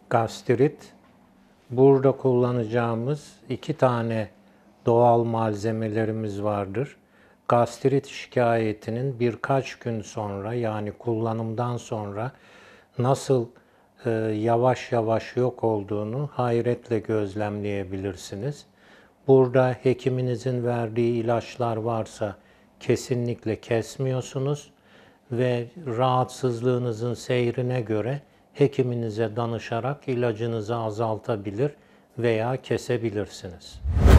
Gastrit. Burada kullanacağımız 2 tane doğal malzemelerimiz vardır. Gastrit şikayetinin birkaç gün sonra, yani kullanımdan sonra nasıl yavaş yavaş yok olduğunu hayretle gözlemleyebilirsiniz. Burada hekiminizin verdiği ilaçlar varsa kesinlikle kesmiyorsunuz ve rahatsızlığınızın seyrine göre hekiminize danışarak ilacınızı azaltabilir veya kesebilirsiniz.